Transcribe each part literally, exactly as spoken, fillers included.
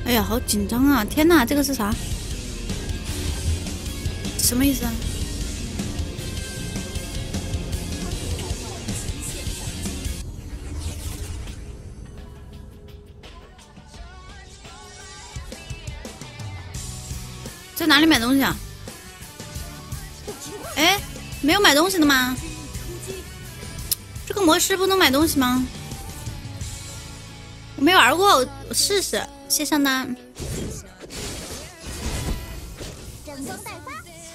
哎呀，好紧张啊！天哪，这个是啥？什么意思啊？在哪里买东西啊？哎，没有买东西的吗？这个模式不能买东西吗？我没玩过，我试试。谢上单。 整装待发。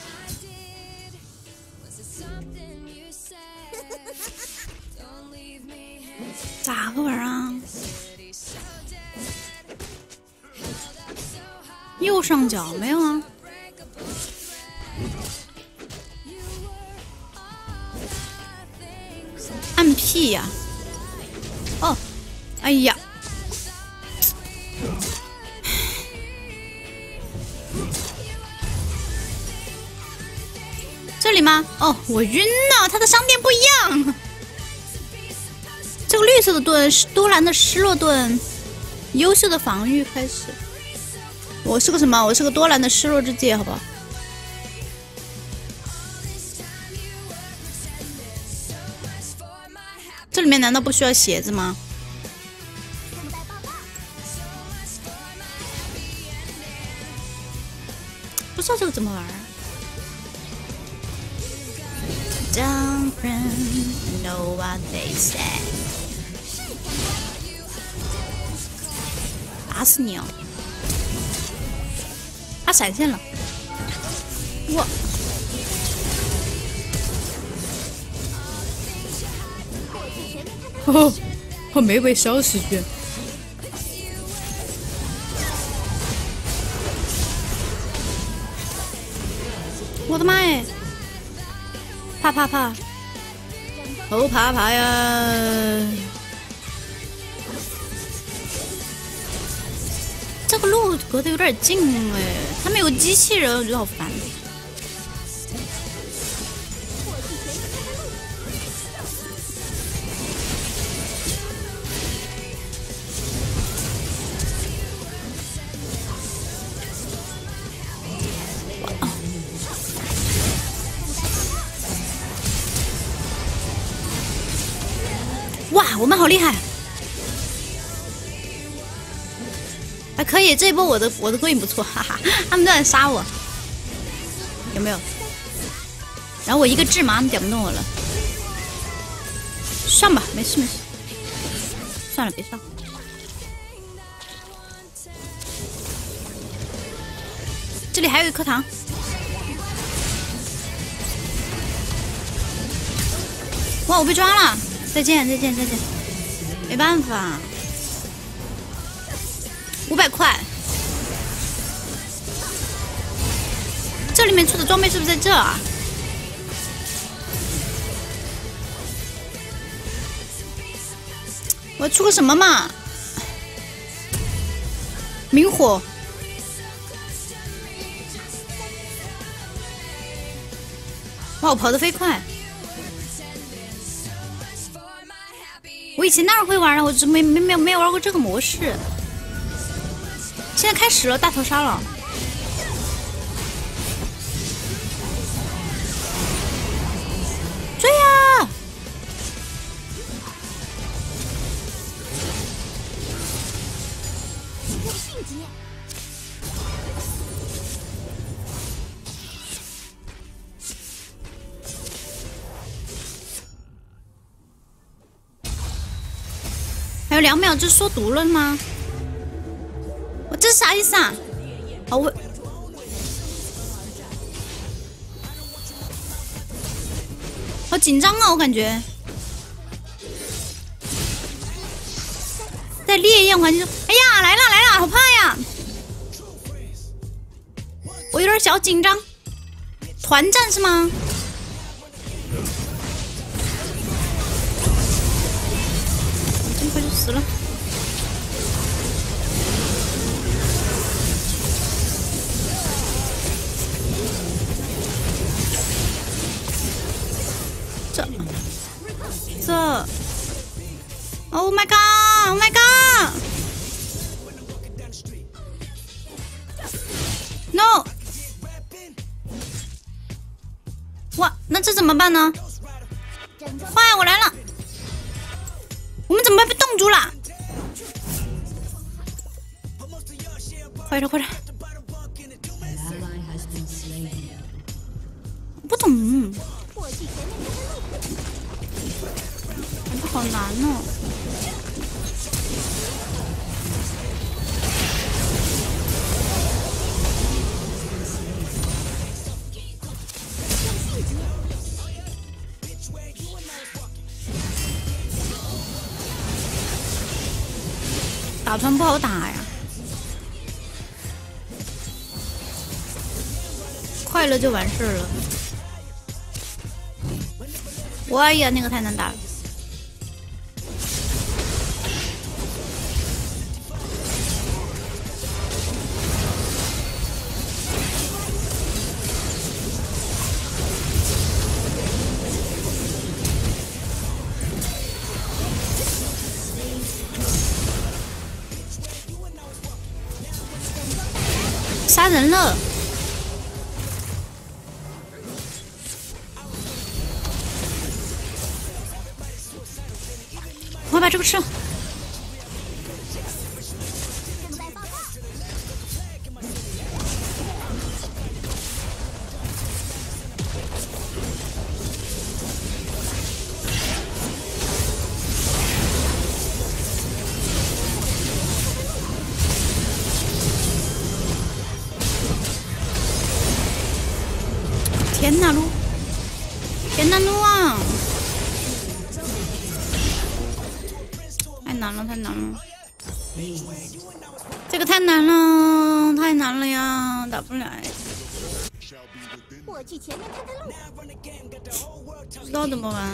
咋个玩啊？右上角没有啊？按 P 呀、啊？哦，哎呀！这里吗？哦，我晕了，它的商店不一样。这个绿色的盾是多兰的失落盾，优秀的防御开始。我是个什么？我是个多兰的失落之戒，好不好？这里面难道不需要鞋子吗？不知道这个怎么玩啊 ？Don't know what they say。打死你哦！他闪现了，哇！哦，我没被烧死去。我的妈哎！怕怕怕！好怕怕呀！这个路隔得有点近哎，他们有机器人，我觉得好烦。哇，我们好厉害！还可以，这一波我的我的归影不错，哈哈，他们都在杀我，有没有？然后我一个智麻，他们点不动我了。上吧，没事没事，算了，别上。这里还有一颗糖。哇，我被抓了！再见再见再见，没办法。五百块，这里面出的装备是不是在这啊？我要出个什么嘛？明火，哇，我跑得飞快！我以前当然会玩了，我只没没没有没有玩过这个模式。现在开始了，大逃杀了！追呀！ 迅捷。 还有两秒就缩毒了吗？我这是啥意思啊？好，我好紧张啊！我感觉在烈焰环境中，哎呀，来了来了，好怕呀！我有点小紧张。团战是吗？这么快就死了。这这 ，Oh my god！Oh my god！ 那这怎么办呢？坏，我来了！我们怎么被冻住了？快点，快点！不懂，这好难哦。打团不好打呀，快乐就完事了。哎呀，那个太难打了。杀人了！我要把这个吃了。天哪，路！天哪，路啊！太难了，太难了！这个太难了，太难了呀，打不来。 我去前面看看路。 不知道怎么玩。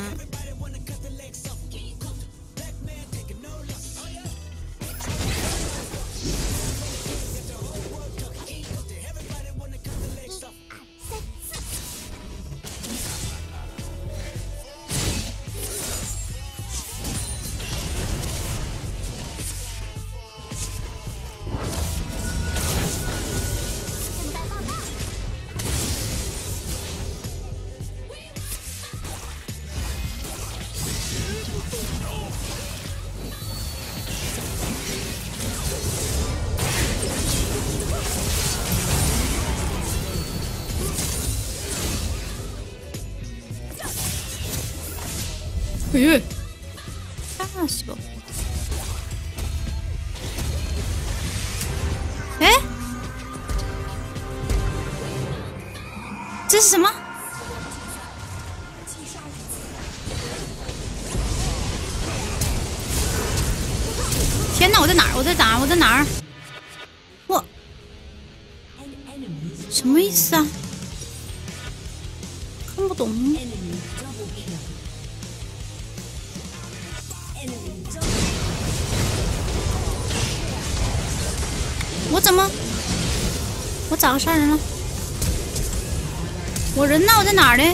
哎呦，大西吧！哎，这是什么？天哪！我在哪儿？我在哪儿？我在哪儿？我什么意思啊？看不懂。我怎么？我咋个杀人了？我人呢？我在哪儿呢？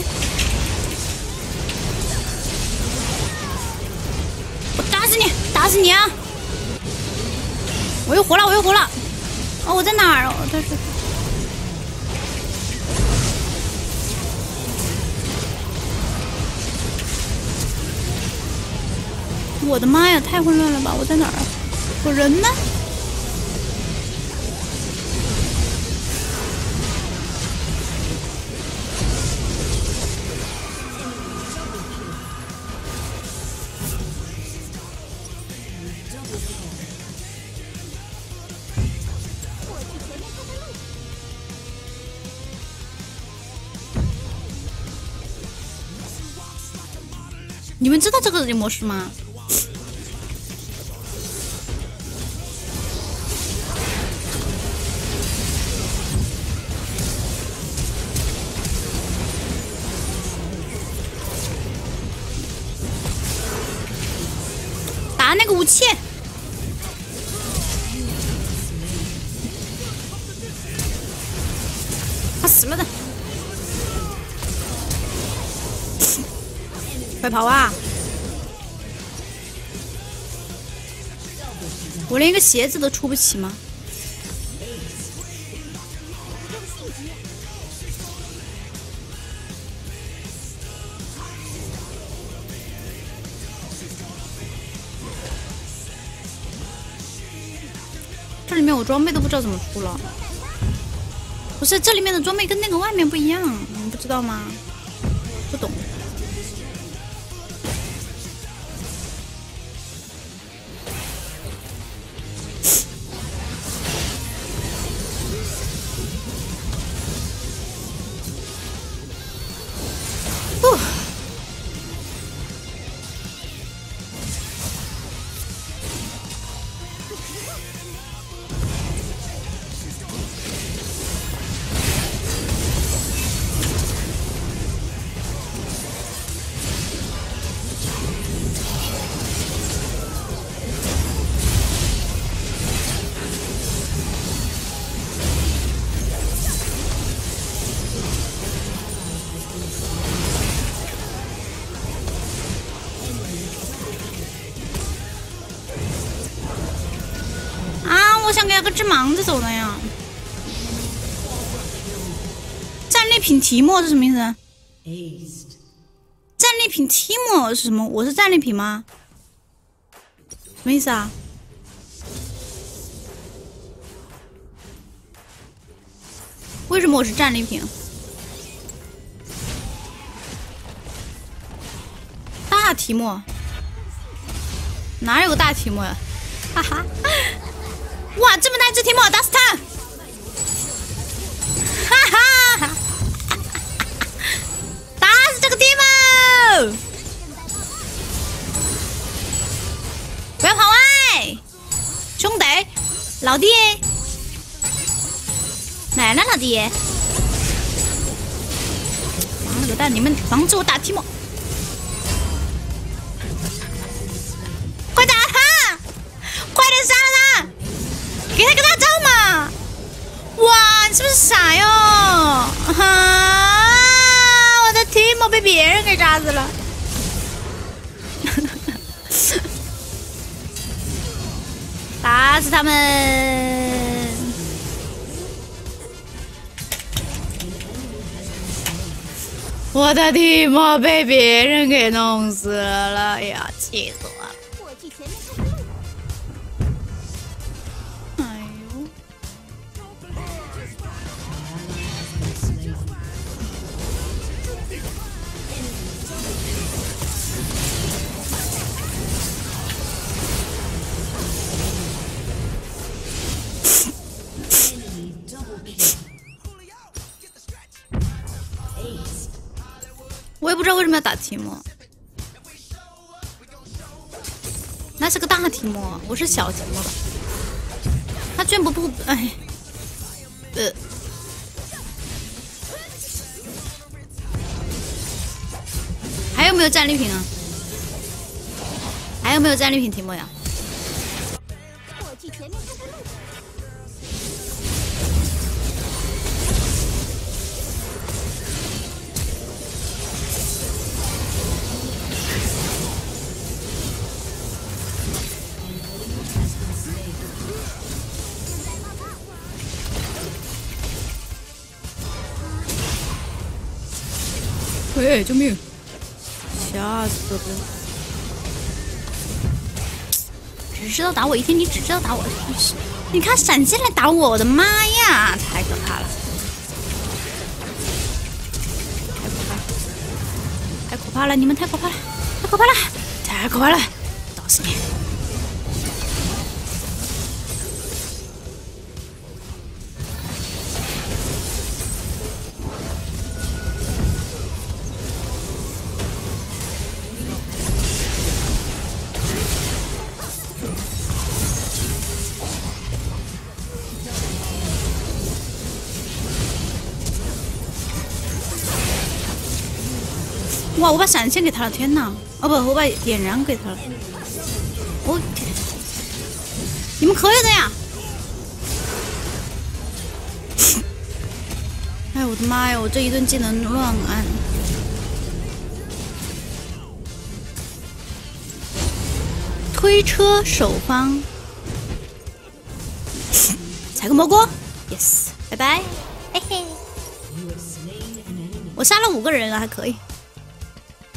我打死你！打死你啊！我又活了！我又活了！哦，我在哪儿？我在这。我的妈呀！太混乱了吧！我在哪儿啊？我人呢？你们知道这个模式吗？打那个武器，他死了的。快跑啊！我连一个鞋子都出不起吗？ 面我装备都不知道怎么出了。不是，这里面的装备跟那个外面不一样，你们不知道吗？不懂。哦。想给他个致盲子走了呀！战利品提莫是什么意思？战利品提莫是什么？我是战利品吗？什么意思啊？为什么我是战利品？大提莫？哪有个大提莫呀？哈哈！哇，这么大只提莫，打死他！哈哈！打死这个提莫！不要跑外，兄弟，老弟，来了，老弟！妈了个蛋，你们防止我打提莫！快打他！快点杀了他！给他个大招嘛！哇，你是不是傻哟？哈！我的提莫被别人给炸死了。打死他们！我的提莫被别人给弄死了呀！气死我了！我也不知道为什么要打提莫，那是个大提莫，我是小提莫吧？他居然不不，哎，呃，还有没有战利品啊？还有没有战利品提莫呀？喂，救命！吓死我了！只知道打我一天，你只知道打我，你看闪现来打我，我的妈呀，太可怕了！太可怕了！太可怕了！你们太可怕了！太可怕了！太可怕了！打死你！哇！我把闪现给他了，天哪！哦不，我把点燃给他了。我，你们可以的呀！哎，我的妈呀！我这一顿技能乱按。推车守方，踩个蘑菇 ，yes， 拜拜，嘿嘿。我杀了五个人了，还可以。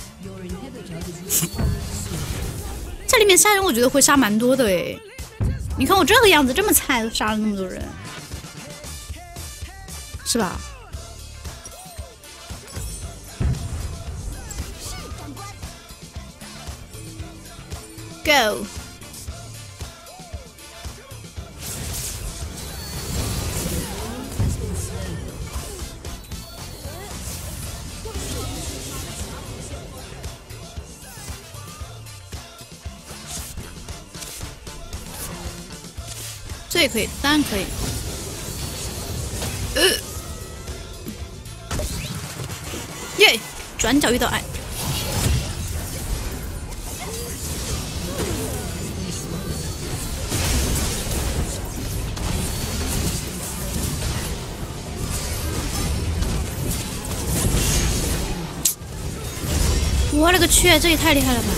这里面杀人，我觉得会杀蛮多的诶。 你看我这个样子这么菜，都杀了那么多人，是吧 ？Go。 这也可以，当然可以。呃，耶！转角遇到爱。我勒个去，这也太厉害了吧！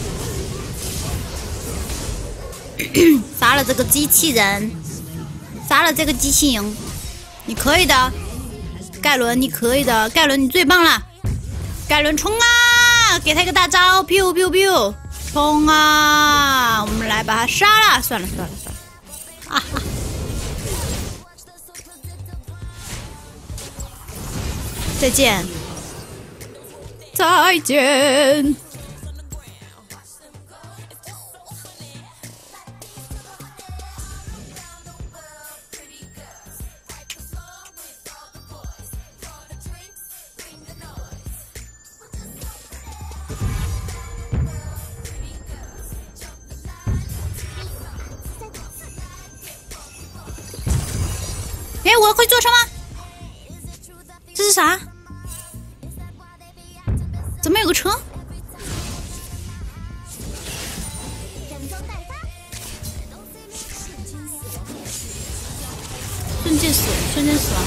杀了这个机器人，杀了这个机器人，你可以的，盖伦，你可以的，盖伦你最棒了，盖伦冲啊！给他一个大招 ，biu biu biu， 冲啊！我们来把他杀了，算了算了算了，啊哈！再见，再见。哎，我会坐车吗？这是啥？怎么有个车？瞬间死，瞬间死亡。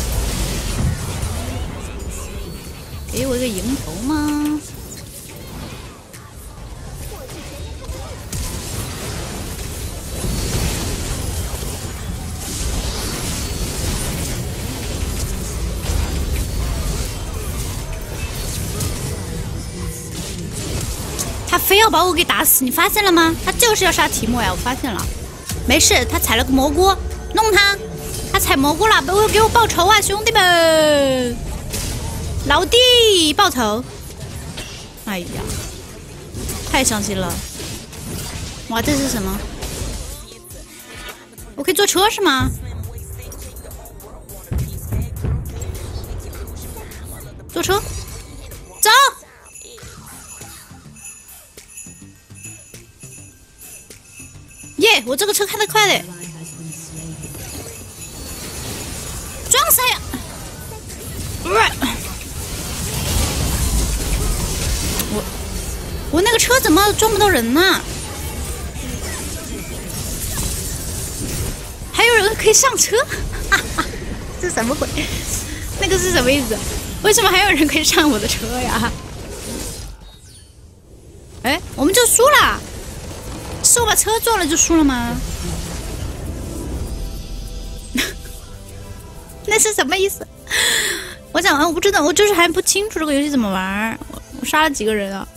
给我一个迎头吗？他非要把我给打死，你发现了吗？他就是要杀提莫呀！我发现了，没事，他踩了个蘑菇，弄他，他踩蘑菇了，给我给我报仇啊，兄弟们！老弟，报仇！哎呀，太伤心了！哇，这是什么？我可以坐车是吗？坐车，走！耶！我这个车开得快嘞，撞死呀！我我那个车怎么撞不到人呢？还有人可以上车，哈哈，这什么鬼？那个是什么意思？为什么还有人可以上我的车呀？哎，我们就输了。是我把车撞了就输了吗？那是什么意思？我讲完我不知道，我就是还不清楚这个游戏怎么玩。我我杀了几个人啊？